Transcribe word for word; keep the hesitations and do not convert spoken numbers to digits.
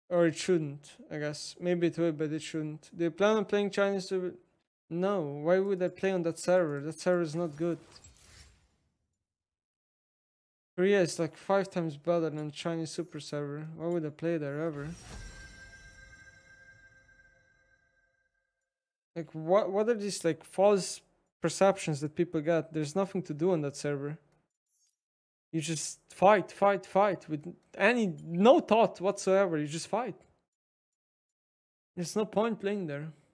Or it shouldn't, I guess. Maybe it will, but it shouldn't. Do you plan on playing Chinese Super? No. Why would I play on that server? That server is not good. Korea is like five times better than Chinese Super server. Why would I play there ever? Like, what? What are these like false perceptions that people get? There's nothing to do on that server. You just fight, fight, fight with any no thought whatsoever. You just fight. There's no point playing there.